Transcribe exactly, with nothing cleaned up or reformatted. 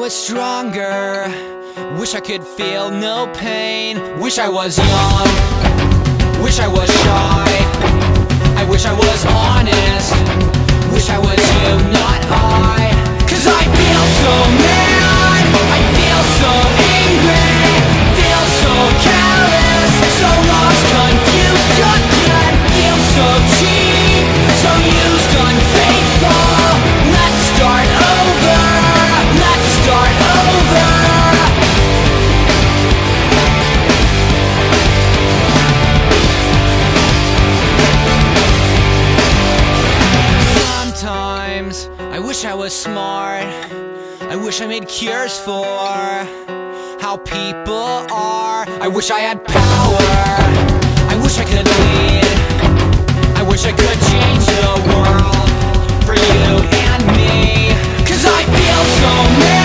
was stronger. Wish I could feel no pain. Wish I was young. Wish I was shy. I wish I was honest. Wish I was you, not I. Cause I feel so mad. I feel so angry. Feel so careless. So lost, confused again. Feel so cheap. So used, unfaithful. Let's start over. Let's start over. Sometimes I wish I was smart. I wish I made cures for how people are. I wish I had power. I wish I could lead. I wish I could change the world for you and me. Cause I feel so mad.